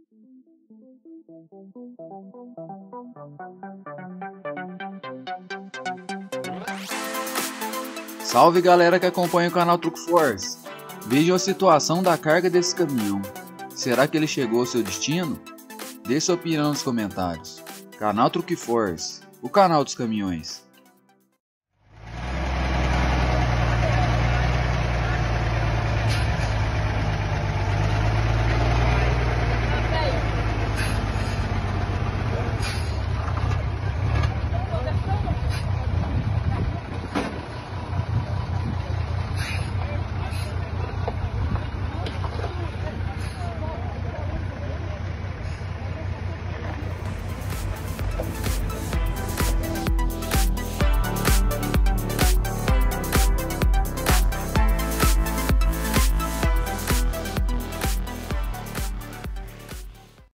Salve galera que acompanha o canal Truck Force. Vejam a situação da carga desse caminhão. Será que ele chegou ao seu destino? Deixe sua opinião nos comentários. Canal Truck Force, o canal dos caminhões.